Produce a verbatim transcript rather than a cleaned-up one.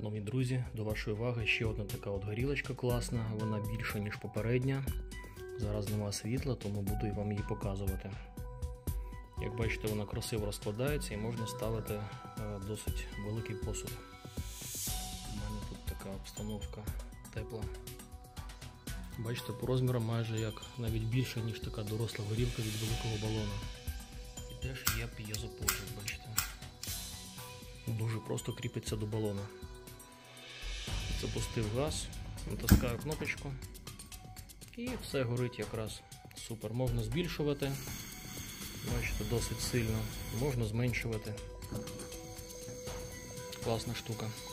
Шановні друзі, до вашої уваги ще одна така от горілочка класна, вона більша ніж попередня. Зараз нема світла, тому буду і вам її показувати. Як бачите, вона красиво розкладається і можна ставити досить великий посуд. У мене тут така обстановка тепла. Бачите, по розмірам майже як навіть більше, ніж така доросла горілка від великого балона. І теж є п'єзопосуд, бачите. Дуже просто кріпиться до балона. Запустив газ, натискаю кнопочку і все горить якраз супер. Можна збільшувати, бачите, досить сильно, можна зменшувати. Класна штука.